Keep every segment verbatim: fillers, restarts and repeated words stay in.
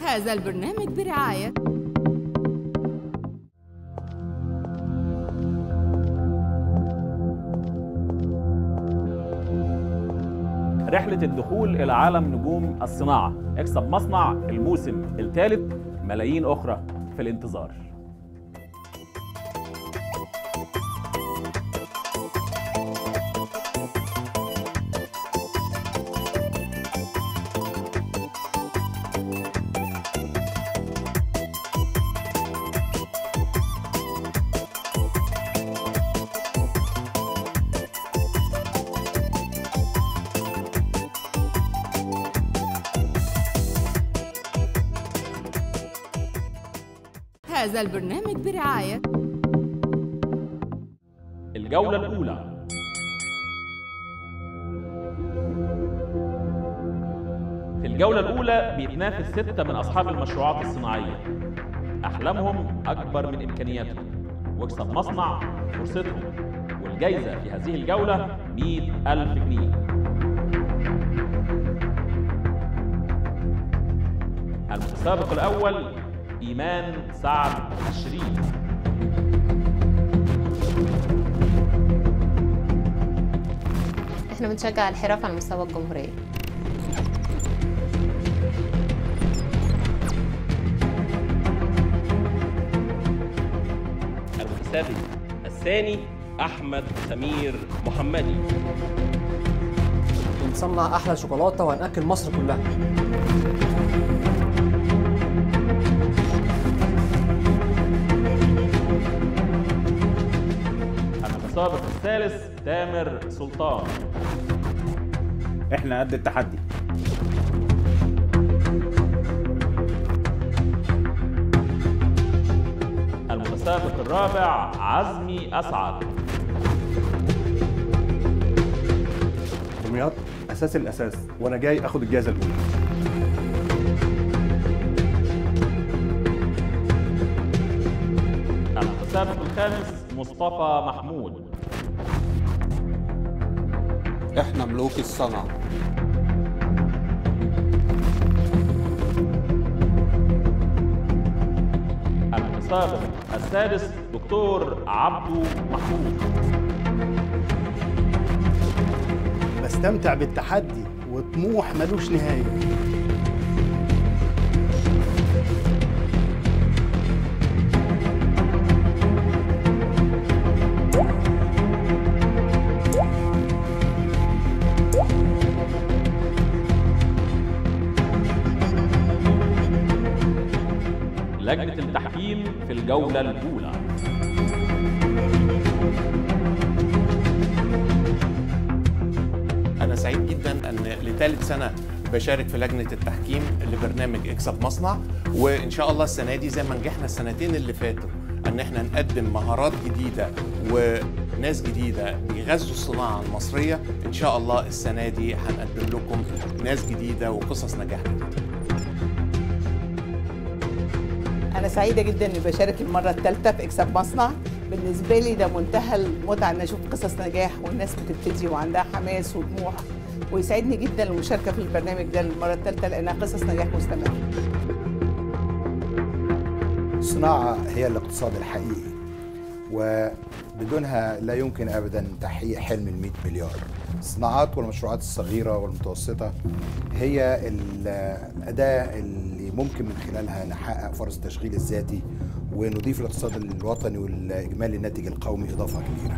هذا البرنامج برعاية رحلة الدخول إلى عالم نجوم الصناعة. اكسب مصنع الموسم الثالث، ملايين أخرى في الانتظار. هذا البرنامج برعاية الجولة الأولى. في الجولة الأولى بيتنافس ستة من أصحاب المشروعات الصناعية، أحلامهم أكبر من إمكانياتهم، واكسب مصنع فرصتهم، والجائزة في هذه الجولة مئة ألف جنيه. المتسابق الأول إيمان سعد الشريف. احنا بنشجع الحرف على مستوى الجمهورية. المتسابق الثاني أحمد سمير محمدي. بنصنع أحلى شوكولاتة وهنأكل مصر كلها. المتسابق الثالث تامر سلطان. احنا قد التحدي. المتسابق الرابع عزمي أسعد. دمياط أساس الأساس، وأنا جاي أخد الجائزة الأولى. المتسابق الخامس مصطفى محمود. احنا ملوك الصنعة. المتسابق السادس دكتور عبدو محمود. بستمتع بالتحدي وطموح ملوش نهاية. لجنة التحكيم في الجولة الأولى. أنا سعيد جدا أن لثالث سنة بشارك في لجنة التحكيم لبرنامج اكسب مصنع، وإن شاء الله السنة دي زي ما نجحنا السنتين اللي فاتوا أن احنا نقدم مهارات جديدة وناس جديدة بيغذوا الصناعة المصرية. إن شاء الله السنة دي هنقدم لكم ناس جديدة وقصص نجاح جديدة. أنا سعيدة جدا إني بشارك المرة الثالثة في اكسب مصنع. بالنسبة لي ده منتهى المتعة إن أشوف قصص نجاح والناس بتبتدي وعندها حماس وطموح، ويسعدني جدا المشاركة في البرنامج ده المرة الثالثة لأنها قصص نجاح مستمرة. الصناعة هي الاقتصاد الحقيقي، وبدونها لا يمكن أبدا تحقيق حلم المئة مليار. الصناعات والمشروعات الصغيرة والمتوسطة هي الأداة اللي ممكن من خلالها نحقق فرص التشغيل الذاتي ونضيف الاقتصاد الوطني والإجمالي الناتج القومي إضافة كبيرة.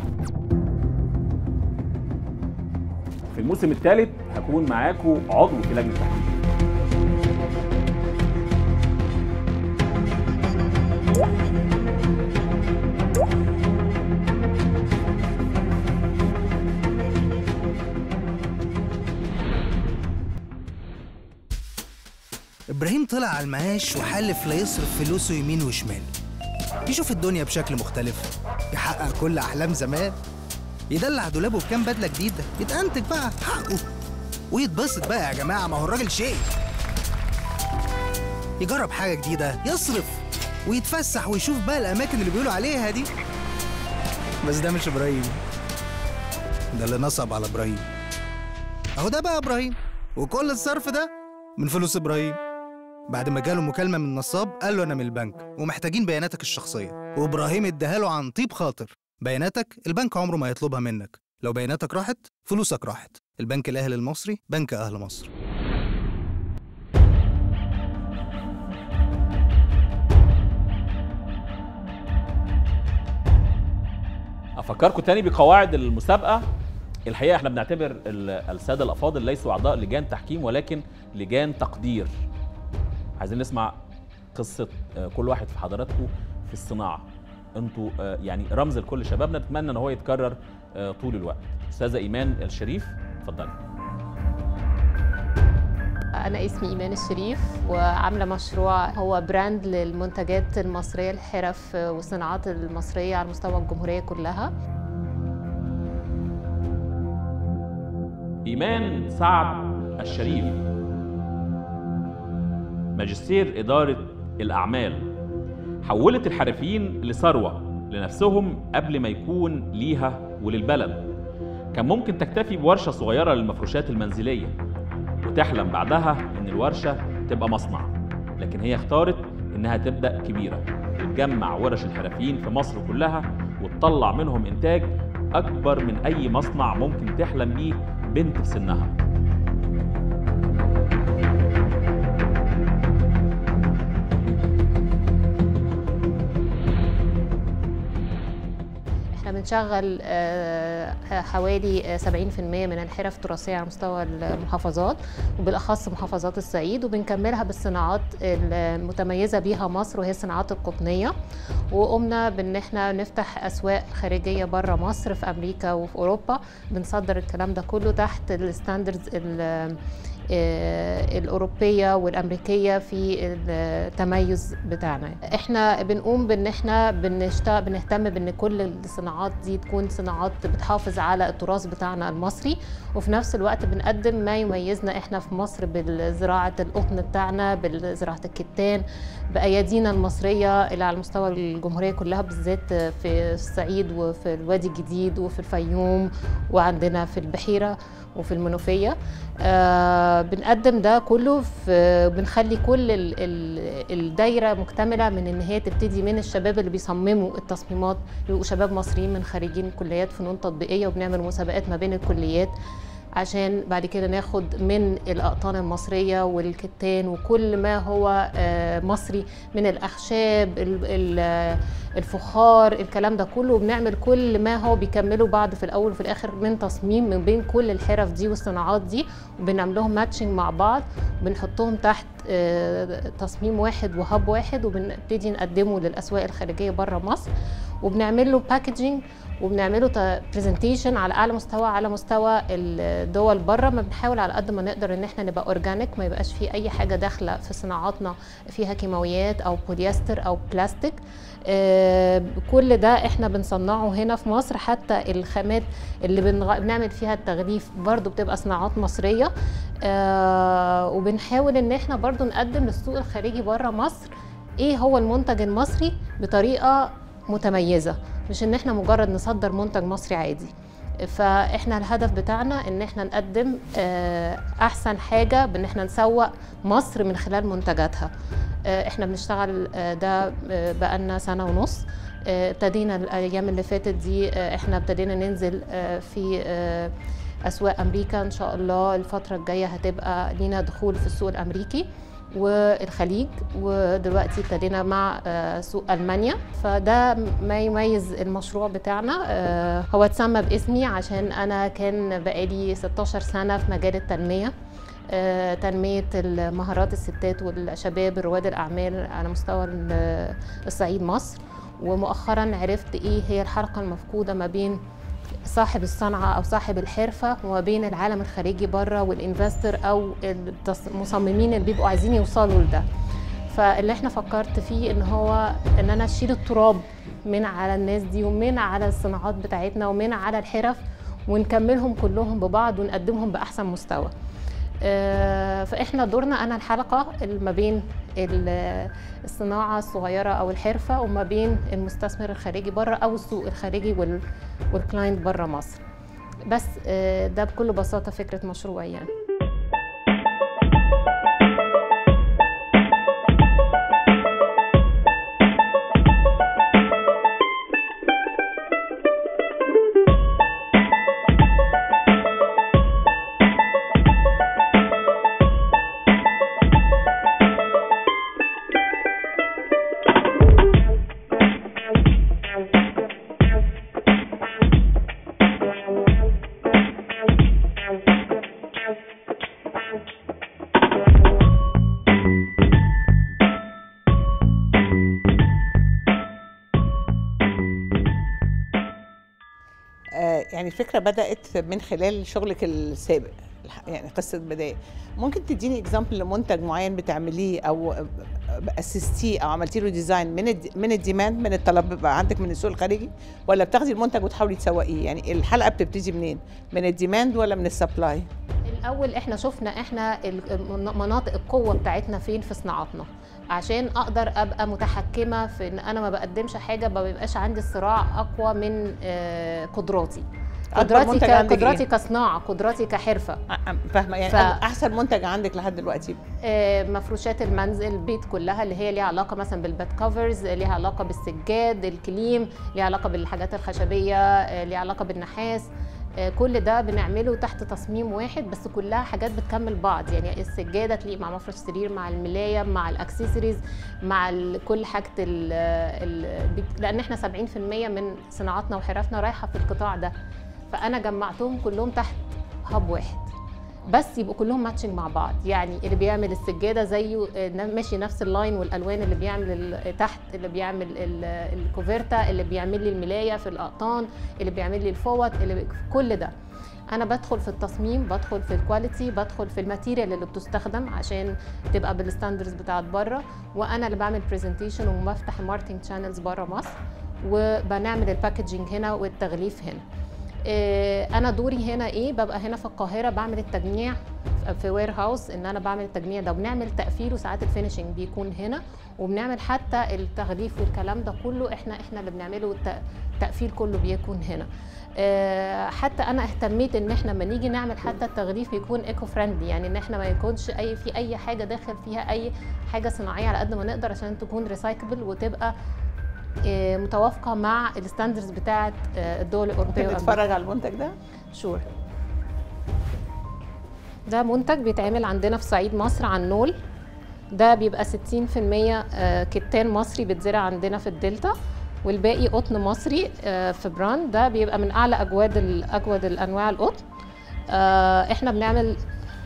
في الموسم الثالث هكون معاكم عضو في لجنة التحكيم. إبراهيم طلع على المعاش وحالف لا يصرف فلوسه يمين وشمال، يشوف الدنيا بشكل مختلف، يحقق كل أحلام زمان، يدلع دولابه بكام بدلة جديدة، يتأنتج بقى حقه ويتبسط بقى يا جماعة، ما هو الراجل شيء. يجرب حاجة جديدة، يصرف ويتفسح ويشوف بقى الأماكن اللي بيقولوا عليها دي. بس ده مش إبراهيم، ده اللي نصب على إبراهيم. أهو ده بقى إبراهيم، وكل الصرف ده من فلوس إبراهيم. بعد ما جاله مكالمة من نصاب قال له أنا من البنك ومحتاجين بياناتك الشخصية، وإبراهيم اداها له عن طيب خاطر. بياناتك البنك عمره ما يطلبها منك، لو بياناتك راحت فلوسك راحت. البنك الأهلي المصري، بنك أهل مصر. افكركم تاني بقواعد المسابقه. الحقيقه احنا بنعتبر الساده الافاضل ليسوا اعضاء لجان تحكيم ولكن لجان تقدير. عايزين نسمع قصه كل واحد في حضراتكم في الصناعه. انتوا يعني رمز لكل شبابنا، نتمنى ان هو يتكرر طول الوقت. استاذه ايمان الشريف، اتفضلي. أنا اسمي إيمان الشريف وعاملة مشروع هو براند للمنتجات المصرية، الحرف والصناعات المصرية على مستوى الجمهورية كلها. إيمان سعد الشريف، ماجستير إدارة الأعمال، حولت الحرفيين لثروة لنفسهم قبل ما يكون ليها وللبلد. كان ممكن تكتفي بورشة صغيرة للمفروشات المنزلية وتحلم بعدها إن الورشة تبقى مصنع، لكن هي اختارت إنها تبدأ كبيرة وتجمع ورش الحرفيين في مصر كلها وتطلع منهم إنتاج أكبر من أي مصنع ممكن تحلم بيه بنت في سنها. احنا بنشغل حوالي سبعين بالمئة من الحرف التراثية على مستوى المحافظات وبالأخص محافظات الصعيد، وبنكملها بالصناعات المتميزة بيها مصر وهي الصناعات القطنية. وقمنا بان احنا نفتح أسواق خارجية بره مصر في أمريكا وفي أوروبا، بنصدر الكلام ده كله تحت الستاندردز الأوروبية والأمريكية في التميز بتاعنا. احنا بنقوم بان احنا بنهتم بان كل الصناعات دي تكون صناعات بتحافظ على التراث بتاعنا المصري، وفي نفس الوقت بنقدم ما يميزنا احنا في مصر بالزراعة القطن بتاعنا، بالزراعة الكتان، بأيادينا المصرية اللي على مستوى الجمهورية كلها، بالذات في الصعيد وفي الوادي الجديد وفي الفيوم وعندنا في البحيرة وفي المنوفية. آه بنقدم ده كله، في بنخلي كل ال ال الدايرة مكتملة، من ان هي تبتدي من الشباب اللي بيصمموا التصميمات يبقوا شباب مصريين من خريجين كليات فنون تطبيقية، وبنعمل مسابقات ما بين الكليات عشان بعد كده ناخد من الأقطان المصرية والكتان وكل ما هو مصري من الأخشاب، الفخار، الكلام ده كله، وبنعمل كل ما هو بيكملوا بعض في الأول وفي الآخر من تصميم من بين كل الحرف دي والصناعات دي، وبنعمل لهم ماتشنج مع بعض، بنحطهم تحت تصميم واحد وهاب واحد، وبنبتدي نقدمه للأسواق الخارجية بره مصر، وبنعمل له باكجينج وبنعمله برزنتيشن على اعلى مستوى على مستوى الدول بره. ما بنحاول على قد ما نقدر ان احنا نبقى اورجانيك، ما يبقاش في اي حاجه داخله في صناعاتنا فيها كيماويات او بوليستر او بلاستيك. آه كل ده احنا بنصنعه هنا في مصر، حتى الخامات اللي بنعمل فيها التغليف برضو بتبقى صناعات مصريه. آه وبنحاول ان احنا برضو نقدم للسوق الخارجي بره مصر ايه هو المنتج المصري بطريقه متميزة، مش ان احنا مجرد نصدر منتج مصري عادي. فاحنا الهدف بتاعنا ان احنا نقدم احسن حاجة بان احنا نسوق مصر من خلال منتجاتها. احنا بنشتغل ده بقالنا سنة ونص. ابتدينا الايام اللي فاتت دي احنا ابتدينا ننزل في اسواق امريكا، ان شاء الله الفترة الجاية هتبقى لينا دخول في السوق الامريكي والخليج، ودلوقتي ابتدينا مع سوق ألمانيا. فده ما يميز المشروع بتاعنا. هو اتسمى باسمي عشان أنا كان بقالي ستاشر سنة في مجال التنمية، تنمية المهارات الستات والشباب رواد الأعمال على مستوى الصعيد مصر، ومؤخرا عرفت إيه هي الحلقة المفقودة ما بين صاحب الصنعة أو صاحب الحرفة وما بين العالم الخارجي بره والإنفستر أو المصممين اللي بيبقوا عايزين يوصلوا لده. فاللي احنا فكرت فيه إن هو إن أنا أشيل التراب من على الناس دي ومن على الصناعات بتاعتنا ومن على الحرف، ونكملهم كلهم ببعض ونقدمهم بأحسن مستوى. فإحنا دورنا أنا الحلقة ما بين الصناعة الصغيرة أو الحرفة وما بين المستثمر الخارجي بره أو السوق الخارجي والكلاينت بره مصر. بس ده بكل بساطة فكرة مشروعي يعني. يعني الفكره بدات من خلال شغلك السابق، يعني قصه بدايه. ممكن تديني اكزامبل لمنتج معين بتعمليه او اسستيه او عملتي له ديزاين من الد... من الديماند، من الطلب بقى عندك من السوق الخارجي، ولا بتاخدي المنتج وتحاولي تسوقيه؟ يعني الحلقه بتبتدي منين؟ من الديماند ولا من السبلاي؟ الاول احنا شفنا احنا مناطق القوه بتاعتنا فين في صناعاتنا، عشان اقدر ابقى متحكمه في ان انا ما بقدمش حاجه ما بيبقاش عندي صراع اقوى من قدراتي. قدراتي ك... قدراتي إيه؟ كصناعه، قدراتي كحرفه. فاهمه يعني ف... احسن منتج عندك لحد دلوقتي؟ آه مفروشات المنزل، البيت كلها اللي هي ليها علاقه مثلا بالبيت كفرز، ليها علاقه بالسجاد، الكليم، ليها علاقه بالحاجات الخشبيه، آه ليها علاقه بالنحاس. آه كل ده بنعمله تحت تصميم واحد، بس كلها حاجات بتكمل بعض. يعني السجاده تليق مع مفرش السرير، مع الملايه، مع الاكسسوارز، مع كل حاجه ال ال لان احنا سبعين في المية من صناعاتنا وحرفنا رايحه في القطاع ده. فانا جمعتهم كلهم تحت هاب واحد، بس يبقوا كلهم ماتشنج مع بعض. يعني اللي بيعمل السجاده زيه ماشي نفس اللاين والالوان، اللي بيعمل تحت، اللي بيعمل الكوفرتا، اللي بيعمل لي الملايه في الاقطان، اللي بيعمل لي الفوط، اللي بي... كل ده انا بدخل في التصميم، بدخل في الكواليتي، بدخل في الماتيريال اللي بتستخدم عشان تبقى بالستاندرز بتاعت بره، وانا اللي بعمل برزنتيشن وبفتح الماركتنج شانلز بره مصر، وبنعمل الباكجينج هنا والتغليف هنا. انا دوري هنا ايه؟ ببقى هنا في القاهره بعمل التجميع في وير هاوس، ان انا بعمل التجميع ده، وبنعمل تقفيل، وساعات الفينيشنج بيكون هنا، وبنعمل حتى التغليف والكلام ده كله احنا احنا اللي بنعمله، التقفيل كله بيكون هنا. حتى انا اهتميت ان احنا لما نيجي نعمل حتى التغليف يكون ايكو فريندلي، يعني ان احنا ما يكونش اي في اي حاجه داخل فيها اي حاجه صناعيه على قد ما نقدر، عشان تكون ريسايكبل وتبقى متوافقه مع الستاندرز بتاعه الدول الاوروبيه. ممكن نتفرج على المنتج ده؟ شور. ده منتج بيتعمل عندنا في صعيد مصر على النول. ده بيبقى ستين في المية كتان مصري بيتزرع عندنا في الدلتا، والباقي قطن مصري في براند. ده بيبقى من اعلى اجواد اجود الانواع القطن. احنا بنعمل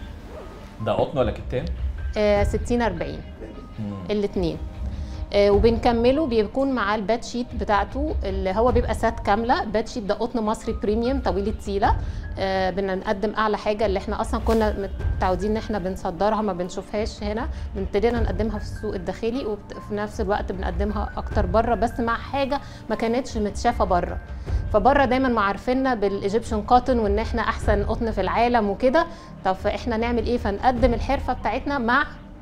ده قطن ولا كتان؟ ستين أربعين الاثنين. آه وبنكمله بيكون معاه الباد شيت بتاعته، اللي هو بيبقى سات كامله. باد شيت ده قطن مصري بريميوم طويل التيله. آه بنقدم اعلى حاجه اللي احنا اصلا كنا متعودين ان احنا بنصدرها، ما بنشوفهاش هنا، بنبتدينا نقدمها في السوق الداخلي، وفي نفس الوقت بنقدمها اكتر بره، بس مع حاجه ما كانتش متشافه بره. فبره دايما ما عارفيننا بالايجيبشن كوتن، وان احنا احسن قطن في العالم وكده. طب فاحنا نعمل ايه؟ فنقدم الحرفه بتاعتنا مع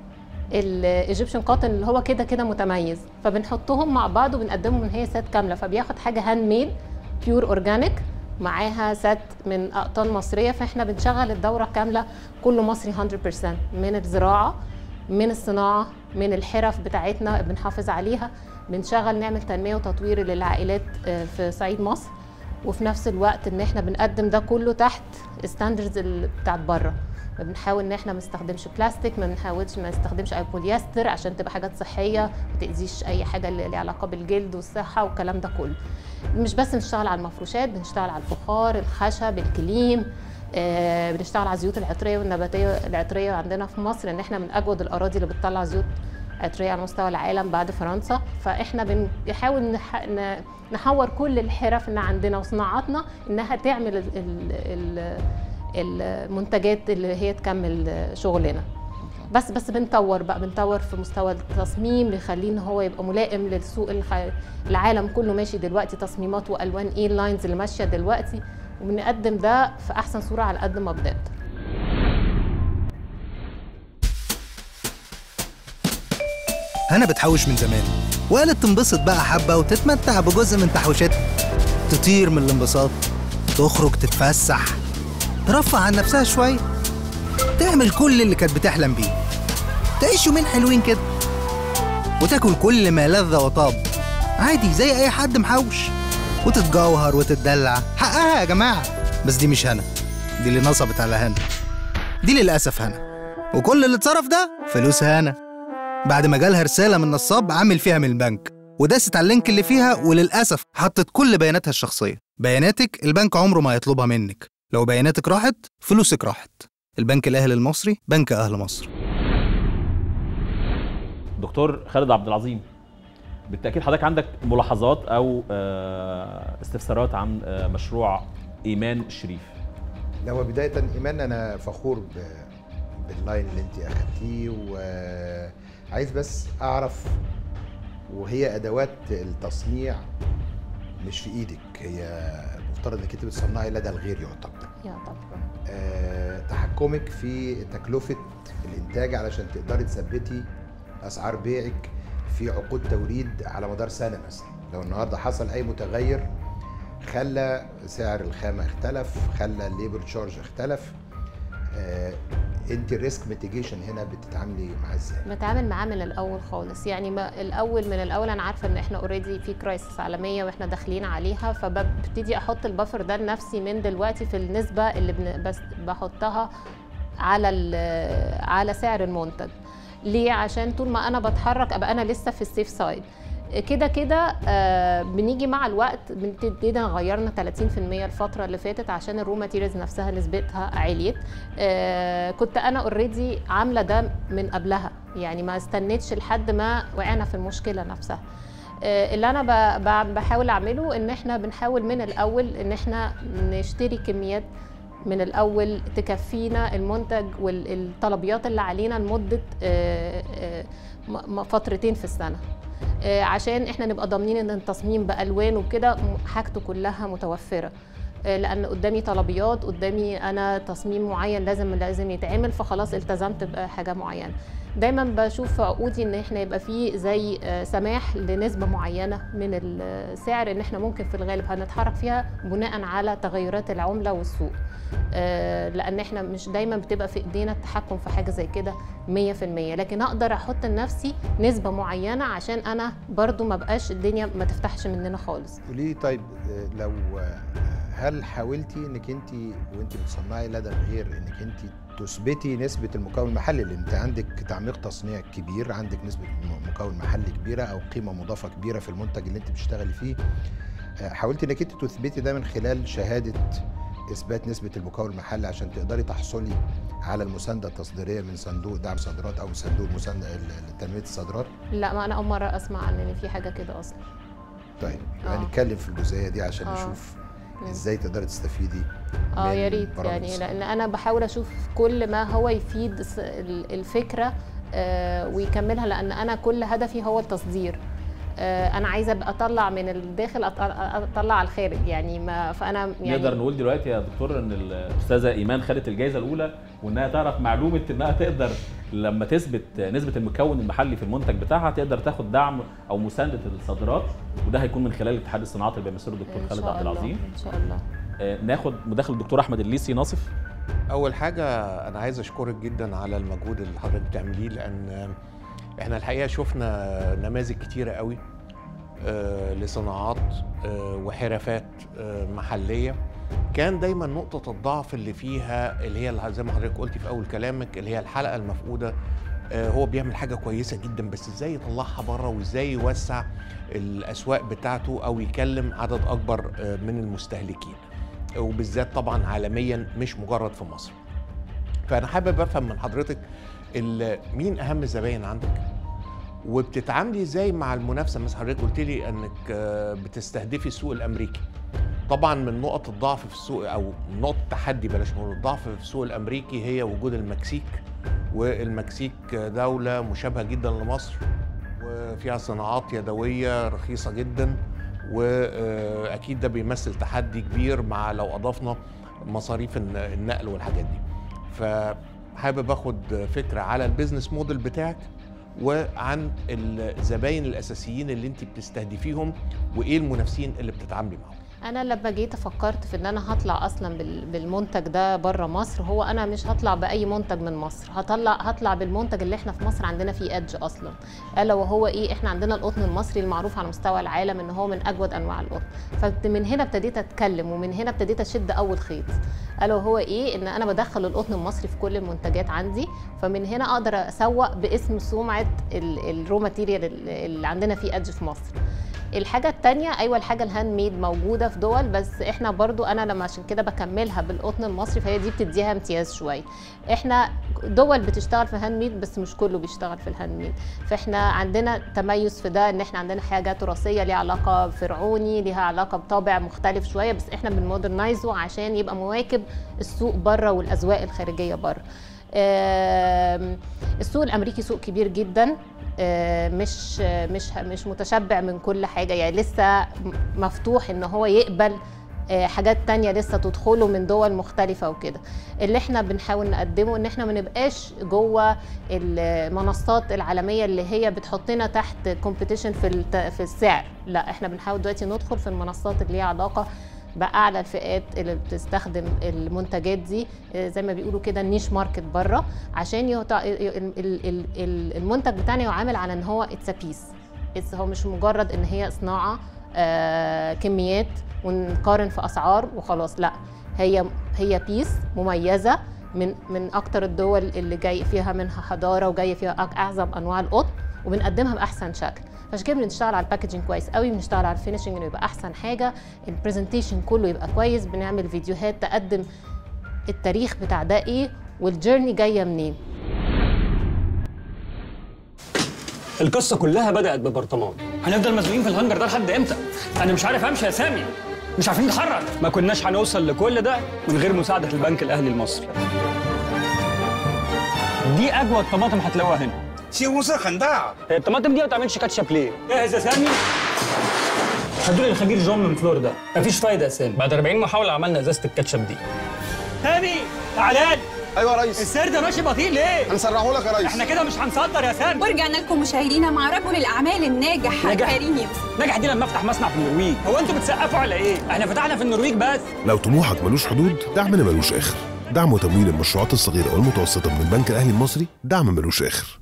الايجيبشن كوتن اللي هو كده كده متميز، فبنحطهم مع بعض وبنقدمهم ان هي سات كامله. فبياخد حاجه هاند ميد بيور اورجانيك معاها سات من اقطان مصريه. فاحنا بنشغل الدوره كامله، كله مصري مية بالمية، من الزراعه، من الصناعه، من الحرف بتاعتنا بنحافظ عليها، بنشغل نعمل تنميه وتطوير للعائلات في صعيد مصر، وفي نفس الوقت ان احنا بنقدم ده كله تحت ستاندردز بتاعت بره. ما بنحاول ان احنا ما نستخدمش بلاستيك، ما بنحاولش ما نستخدمش اي بوليستر عشان تبقى حاجات صحيه ما تاذيش اي حاجه اللي ليها علاقه بالجلد والصحه والكلام ده كله. مش بس بنشتغل على المفروشات، بنشتغل على الفخار، الخشب، الكليم، آه بنشتغل على الزيوت العطريه والنباتيه العطريه عندنا في مصر، ان احنا من اجود الاراضي اللي بتطلع زيوت عطريه على مستوى العالم بعد فرنسا. فاحنا بنحاول نح... نحور كل الحرف اللي عندنا وصناعاتنا انها تعمل ال... ال... المنتجات اللي هي تكمل شغلنا. بس بس بنطور بقى، بنطور في مستوى التصميم، بيخليه ان هو يبقى ملائم للسوق. العالم كله ماشي دلوقتي تصميمات والوان ايه اللاينز اللي ماشيه دلوقتي، وبنقدم ده في احسن صوره على قد ما بنقدر. هنا بتحوش من زمان، وقالت تنبسط بقى حبه وتتمتع بجزء من تحويشاتها، تطير من الانبساط، تخرج تتفسح، ترفع عن نفسها شوية، تعمل كل اللي كانت بتحلم بيه، تعيش يومين حلوين كده، وتاكل كل ما لذ وطاب عادي زي أي حد محوش، وتتجوهر وتتدلع. حقها يا جماعة. بس دي مش هنا، دي اللي نصبت على هنا، دي للأسف هنا، وكل اللي اتصرف ده فلوس هنا. بعد ما جالها رسالة من نصاب عامل فيها من البنك، وداست على اللينك اللي فيها، وللأسف حطت كل بياناتها الشخصية. بياناتك البنك عمره ما هيطلبها منك، لو بياناتك راحت فلوسك راحت. البنك الأهلي المصري بنك أهل مصر. دكتور خالد عبد العظيم، بالتأكيد حضرتك عندك ملاحظات أو استفسارات عن مشروع ايمان شريف. لو بدايه ايمان انا فخور ب... باللاين اللي انت اخدتيه، وعايز بس اعرف، وهي ادوات التصنيع مش في ايدك، هي المفترض انك انت بتصنعي لدى الغير يعتبر. يعتبر. أه تحكمك في تكلفه الانتاج علشان تقدري تثبتي اسعار بيعك في عقود توريد على مدار سنه مثلا. لو النهارده حصل اي متغير خلى سعر الخامه اختلف، خلى الليبر تشارج اختلف، أه انت الريسك ميتيجيشن هنا بتتعاملي معاه ازاي؟ بتعامل معاه من الاول خالص، يعني ما الاول من الاول انا عارفه ان احنا اوريدي في كرايسيس عالميه واحنا داخلين عليها، فببتدي احط البفر ده لنفسي من دلوقتي في النسبه اللي بن بس بحطها على على سعر المنتج. ليه؟ عشان طول ما انا بتحرك ابقى انا لسه في السيف سايد. كده كده آه بنيجي مع الوقت بنبتدي نغيرنا ثلاثين في المية الفتره اللي فاتت عشان الرو ماتيريالز نفسها نسبتها عليت. آه كنت انا اوريدي عامله ده من قبلها، يعني ما استنيتش لحد ما وقعنا في المشكله نفسها. آه اللي انا بحاول اعمله ان احنا بنحاول من الاول ان احنا نشتري كميات من الاول تكفينا المنتج والطلبيات اللي علينا لمده آه آه فترتين في السنه، عشان احنا نبقى ضامنين ان التصميم بالوان وكده حاجته كلها متوفره، لان قدامي طلبيات، قدامي انا تصميم معين لازم لازم يتعمل، فخلاص التزمت بحاجه معينه. دايما بشوف في عقودي ان احنا يبقى فيه زي سماح لنسبه معينه من السعر ان احنا ممكن في الغالب هنتحرك فيها بناء على تغيرات العمله والسوق، لان احنا مش دايما بتبقى في ايدينا التحكم في حاجه زي كده مية في المية، لكن اقدر احط لنفسي نسبه معينه عشان انا برضو ما بقاش الدنيا ما تفتحش مننا خالص. قولي طيب، لو هل حاولتي انك انت وانت بتصنعي لدى الغير انك انت تثبتي نسبه المكون المحلي، لان انت عندك تعميق تصنيع كبير، عندك نسبه مكون محلي كبيره او قيمه مضافه كبيره في المنتج اللي انت بتشتغلي فيه، حاولتي انك انت تثبتي ده من خلال شهاده اثبات نسبه المكون المحلي عشان تقدري تحصلي على المسانده التصديريه من صندوق دعم صادرات او صندوق المسانده لتنميه الصادرات؟ لا، ما انا اول مره اسمع عن ان في حاجه كده اصلا. طيب هنتكلم في الجزئيه دي عشان أوه. نشوف ازاي تقدري تستفيدي. اه يا ريت، يعني لان انا بحاول اشوف كل ما هو يفيد الفكره آه ويكملها، لان انا كل هدفي هو التصدير. آه انا عايزه ابقى اطلع من الداخل اطلع على الخارج، يعني ما فانا يعني نقدر نقول دلوقتي يا دكتور ان الاستاذه ايمان خدت الجائزه الاولى، وانها تعرف معلومه انها تقدر لما تثبت نسبه المكون المحلي في المنتج بتاعها تقدر تاخد دعم او مسانده الصادرات، وده هيكون من خلال اتحاد الصناعات اللي بيمثله الدكتور خالد عبد العظيم ان شاء الله. آه ناخد مداخله الدكتور احمد الليثي ناصف. اول حاجه انا عايز اشكرك جدا على المجهود اللي حضرتك بتعمليه، لان احنا الحقيقه شفنا نماذج كتيره قوي آه لصناعات آه وحرفات آه محليه كان دايما نقطه الضعف اللي فيها اللي هي زي ما حضرتك قلتي في اول كلامك اللي هي الحلقه المفقوده. آه هو بيعمل حاجه كويسه جدا، بس ازاي يطلعها بره وازاي يوسع الاسواق بتاعته او يكلم عدد اكبر آه من المستهلكين، وبالذات طبعا عالميا مش مجرد في مصر. فانا حابب افهم من حضرتك مين اهم الزباين عندك، وبتتعاملي ازاي مع المنافسه؟ مثلا حضرتك قلت لي انك بتستهدفي السوق الامريكي. طبعا من نقط الضعف في السوق او نقط التحدي بلاش نقول الضعف في السوق الامريكي هي وجود المكسيك، والمكسيك دوله مشابهه جدا لمصر وفيها صناعات يدويه رخيصه جدا، واكيد ده بيمثل تحدي كبير مع لو اضفنا مصاريف النقل والحاجات دي. فحابب اخد فكره على البيزنس موديل بتاعك وعن الزباين الاساسيين اللي انت بتستهدفيهم وايه المنافسين اللي بتتعاملي معاهم. انا لما جيت فكرت في ان انا هطلع اصلا بالمنتج ده بره مصر، هو انا مش هطلع باي منتج من مصر، هطلع هطلع بالمنتج اللي احنا في مصر عندنا فيه ادج اصلا، الا وهو ايه؟ احنا عندنا القطن المصري المعروف على مستوى العالم ان هو من اجود انواع القطن. فمن هنا ابتديت اتكلم ومن هنا ابتديت اشد اول خيط، الا وهو ايه؟ ان انا بدخل القطن المصري في كل المنتجات عندي، فمن هنا اقدر اسوق باسم سمعه الرو ماتيريال اللي عندنا فيه ادج في مصر. الحاجه الثانيه ايوه الحاجه الهاند ميد موجوده في دول، بس احنا برضو انا لما عشان كده بكملها بالقطن المصري فهي دي بتديها امتياز شويه. احنا دول بتشتغل في هاند ميد بس مش كله بيشتغل في الهاند ميد، فاحنا عندنا تميز في ده ان احنا عندنا حاجه تراثيه ليها علاقه فرعوني، ليها علاقه بطابع مختلف شويه، بس احنا بنمودرنايزه عشان يبقى مواكب السوق بره والاذواق الخارجيه بره. السوق الامريكي سوق كبير جدا، مش مش مش متشبع من كل حاجه، يعني لسه مفتوح ان هو يقبل حاجات تانية لسه تدخله من دول مختلفة وكده. اللي احنا بنحاول نقدمه ان احنا ما نبقاش جوه المنصات العالمية اللي هي بتحطنا تحت كومبيتيشن في في السعر، لا احنا بنحاول دلوقتي ندخل في المنصات اللي ليها علاقة بأعلى الفئات اللي بتستخدم المنتجات دي، زي ما بيقولوا كده النيش ماركت بره، عشان يهتع... المنتج بتاعنا يعامل على ان هو اتس بيس، هو مش مجرد ان هي صناعة آه كميات ونقارن في اسعار وخلاص، لا هي هي بيس مميزه من من اكتر الدول اللي جاي فيها منها حضاره وجايه فيها اعظم انواع القطن، وبنقدمها باحسن شكل. عشان كده بنشتغل على الباكجينج كويس قوي، بنشتغل على الفينشنج انه يبقى احسن حاجه، البرزنتيشن كله يبقى كويس، بنعمل فيديوهات تقدم التاريخ بتاع ده ايه والجيرني جايه منين. القصه كلها بدات ببرطمان. هنفضل مسؤولين في الهنجر ده لحد امتى؟ انا مش عارف امشي يا سامي، مش عارفين نتحرك. ما كناش هنوصل لكل ده من غير مساعده البنك الاهلي المصري. دي اجود طماطم هتلاقوها هنا. سي موسى خنداع. الطماطم دي ما بتعملش كاتشب ليه؟ جاهز يا سامي؟ هدول الخبير جون من فلوريدا. مفيش فايده يا سامي، بعد أربعين محاوله عملنا ازازه الكاتشب دي. سامي تعالى. ايوه يا ريس. السير ده ماشي بطيء ليه؟ هنسرحه لك يا ريس. احنا كده مش هنصدر يا سامي. ورجعنا لكم مشاهدينا مع رجل الاعمال الناجح كريم يوسف. نجح دي لما افتح مصنع في النرويج. هو انتوا بتسقفوا على ايه؟ احنا فتحنا في النرويج بس. لو طموحك ملوش حدود، دعمنا ملوش اخر. دعم وتمويل المشروعات الصغيره والمتوسطه من البنك الاهلي المصري، دعم ملوش اخر.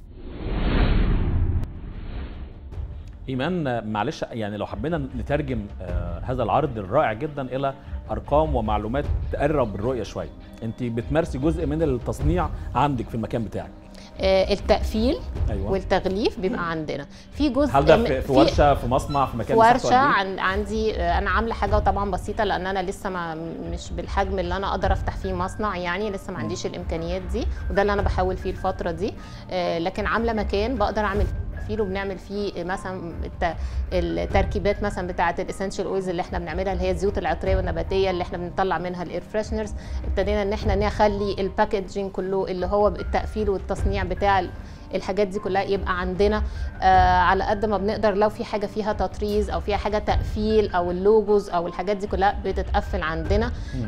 ايمان معلش، يعني لو حبينا نترجم آه هذا العرض الرائع جدا الى ارقام ومعلومات تقرب الرؤيه شويه، انت بتمارسي جزء من التصنيع عندك في المكان بتاعك. آه التقفيل أيوة. والتغليف بيبقى عندنا في جزء. هل ده في, في ورشه في مصنع في مكان؟ ورشه عن عندي آه انا عامله حاجه طبعا بسيطه، لان انا لسه ما مش بالحجم اللي انا اقدر افتح فيه مصنع، يعني لسه ما عنديش الامكانيات دي، وده اللي انا بحاول فيه الفتره دي. آه لكن عامله مكان بقدر اعمل فيه وبنعمل فيه مثلا التركيبات مثلا بتاعه الاسنشال اويلز اللي احنا بنعملها، اللي هي الزيوت العطريه والنباتيه اللي احنا بنطلع منها الاير فريشنرز. ابتدينا ان احنا نخلي الباكجينج كله اللي هو التقفيل والتصنيع بتاع الحاجات دي كلها يبقى عندنا آه على قد ما بنقدر. لو في حاجه فيها تطريز او فيها حاجه تقفيل او اللوجوز او الحاجات دي كلها بتتقفل عندنا.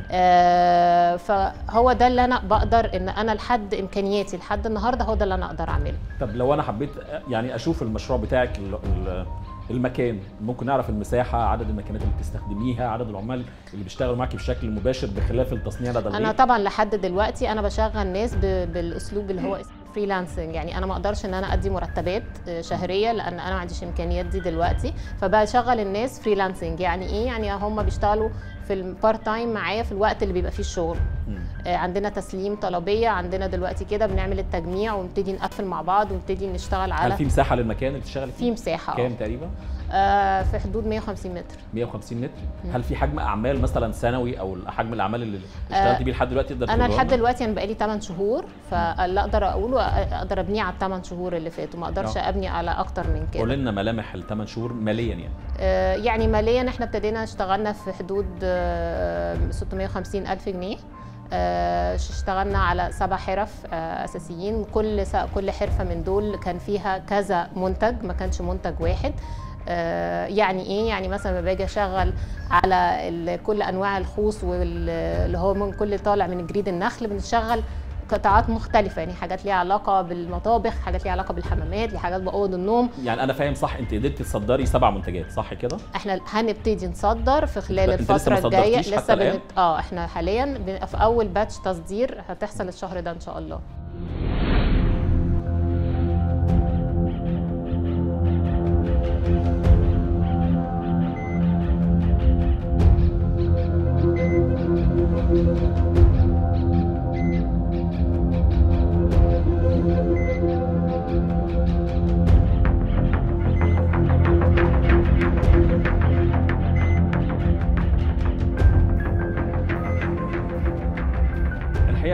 آه فهو ده اللي انا بقدر ان انا لحد امكانياتي لحد النهارده هو ده اللي انا اقدر اعمله. طب لو انا حبيت يعني اشوف المشروع بتاعك، المكان، ممكن نعرف المساحه، عدد المكانات اللي بتستخدميها، عدد العمال اللي بيشتغلوا معاكي بشكل مباشر بخلاف التصنيع ده؟ انا طبعا لحد دلوقتي انا بشغل ناس بالاسلوب اللي هو فريلانسنج، يعني انا ما اقدرش ان انا ادي مرتبات شهريه لان انا ما عنديش امكانيات دي دلوقتي، فبشغل الناس فريلانسنج. يعني ايه؟ يعني هم بيشتغلوا في البارت تايم معايا في الوقت اللي بيبقى فيه الشغل. آه عندنا تسليم طلبيه، عندنا دلوقتي كده بنعمل التجميع ونبتدي نقفل مع بعض ونبتدي نشتغل على. هل في مساحه للمكان اللي بتشتغلي فيه؟ في مساحه. كام تقريبا؟ آه في حدود مية وخمسين متر. مية وخمسين متر. مم. هل في حجم اعمال مثلا سنوي او حجم الاعمال اللي اشتغلتي بيه لحد دلوقتي تقدر انا لحد دلوقتي انا بقالي ثمانية شهور، فاللي اقدر اقوله اقدر ابنيه على الثمان شهور اللي فاتوا، ما اقدرش أوه. ابني على اكتر من كده. قول لنا ملامح الثمان شهور ماليا يعني. آه يعني ماليا احنا ابتدينا اشتغلنا في حدود آه ستمية وخمسين الف جنيه. آه اشتغلنا على سبع حرف آه اساسيين، كل كل حرفه من دول كان فيها كذا منتج، ما كانش منتج واحد. آه يعني ايه؟ يعني مثلا لما باجي اشغل على كل انواع الخوص واللي هو من كل طالع من جريد النخل بنشغل قطاعات مختلفه، يعني حاجات ليها علاقه بالمطابخ، حاجات ليها علاقه بالحمامات، حاجات باوض النوم. يعني انا فاهم صح، انت قدرتي تصدري سبع منتجات صح كده؟ احنا هنبتدي نصدر في خلال الفتره الجايه. لسه بنت... اه احنا حاليا في اول باتش تصدير هتحصل الشهر ده ان شاء الله.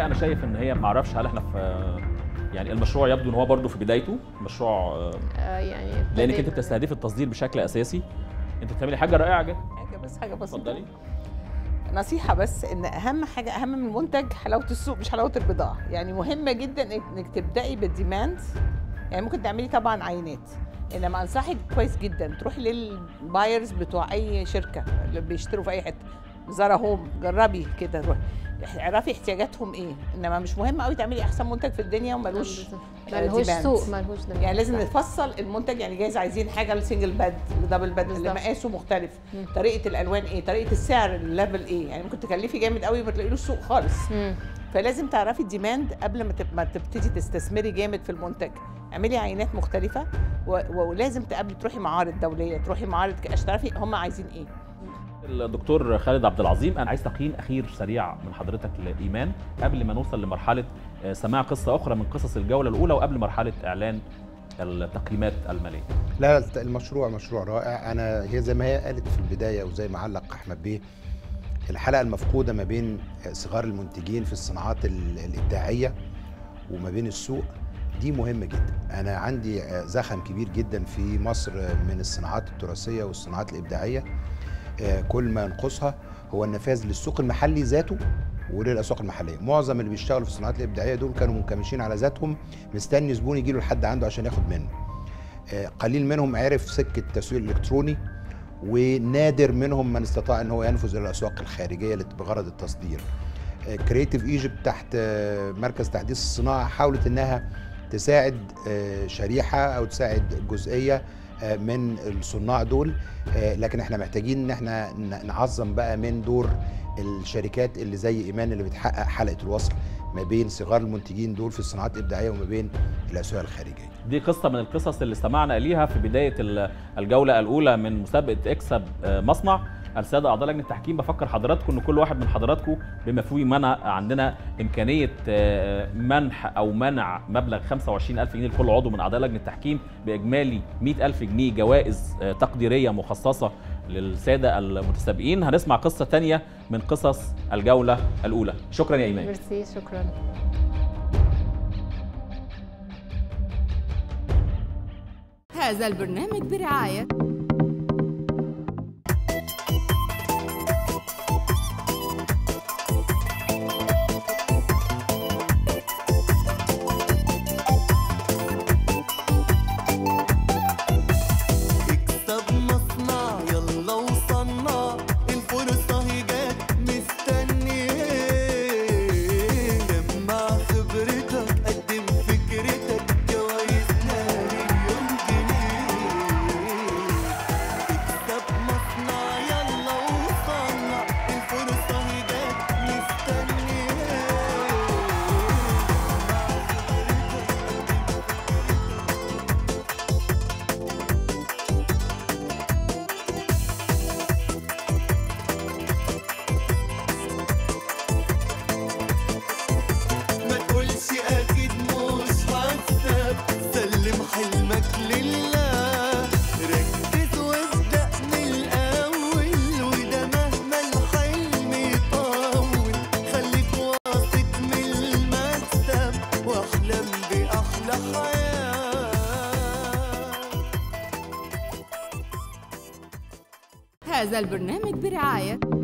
الحقيقه انا شايف ان هي ما اعرفش هل احنا في يعني المشروع يبدو ان هو برضه في بدايته مشروع آه يعني لانك انت بتستهدفي التصدير بشكل اساسي. انت بتعملي حاجه رائعه جدا. حاجه بس حاجه بسيطه. اتفضلي. نصيحه بس ان اهم حاجه اهم من المنتج حلاوه السوق مش حلاوه البضاعه. يعني مهمه جدا انك تبداي بالديماند. يعني ممكن تعملي طبعا عينات، انما انصحك كويس جدا تروحي للبايرز بتوع اي شركه اللي بيشتروا في اي حته، زارا هوم، جربي كده روحي اعرفي احتياجاتهم ايه. انما مش مهم قوي تعملي احسن منتج في الدنيا ومالوش ملهوش سوق ملهوش دماغ. يعني لازم نفصل المنتج. يعني جايز عايزين حاجه لسنجل باد لدبل باد اللي مقاسه مختلف، مم. طريقه الالوان ايه، طريقه السعر الليفل ايه. يعني ممكن تكلفي جامد قوي وما تلاقيلوش سوق خالص. مم. فلازم تعرفي الديماند قبل ما تبتدي تستثمري جامد في المنتج. اعملي عينات مختلفه ولازم تقابلي تروحي معارض دوليه، تروحي معارض عشان تعرفي هم عايزين ايه. الدكتور خالد عبد العظيم، انا عايز تقييم اخير سريع من حضرتك لايمان قبل ما نوصل لمرحله سماع قصه اخرى من قصص الجوله الاولى وقبل مرحله اعلان التقييمات الماليه. لا المشروع مشروع رائع. انا هي زي ما هي قالت في البدايه وزي ما علق احمد بيه، الحلقه المفقوده ما بين صغار المنتجين في الصناعات الابداعيه وما بين السوق دي مهمه جدا. انا عندي زخم كبير جدا في مصر من الصناعات التراثيه والصناعات الابداعيه. كل ما ينقصها هو النفاذ للسوق المحلي ذاته وللاسواق المحليه. معظم اللي بيشتغلوا في الصناعات الابداعيه دول كانوا منكمشين على ذاتهم، مستني زبون يجي له لحد عنده عشان ياخد منه. قليل منهم عرف سكه التسويق الالكتروني، ونادر منهم من استطاع ان هو ينفذ الى الاسواق الخارجيه بغرض التصدير. كرييتيف ايجيبت تحت مركز تحديث الصناعه حاولت انها تساعد شريحه او تساعد جزئيه من الصناع دول، لكن احنا محتاجين ان احنا نعظم بقى من دور الشركات اللي زي ايمان اللي بتحقق حلقه الوصل ما بين صغار المنتجين دول في الصناعات الابداعيه وما بين الاسواق الخارجيه. دي قصه من القصص اللي استمعنا اليها في بدايه الجوله الاولى من مسابقه اكسب مصنع. الساده اعضاء لجنه التحكيم، بفكر حضراتكم ان كل واحد من حضراتكم بما فيه منع عندنا امكانيه منح او منع مبلغ خمسة وعشرين ألف جنيه لكل عضو من اعضاء لجنه التحكيم باجمالي مئة ألف جنيه جوائز تقديريه مخصصه للساده المتسابقين. هنسمع قصه ثانيه من قصص الجوله الاولى. شكرا يا ايمان. ميرسي. شكرا. هذا البرنامج برعايه هذا البرنامج برعاية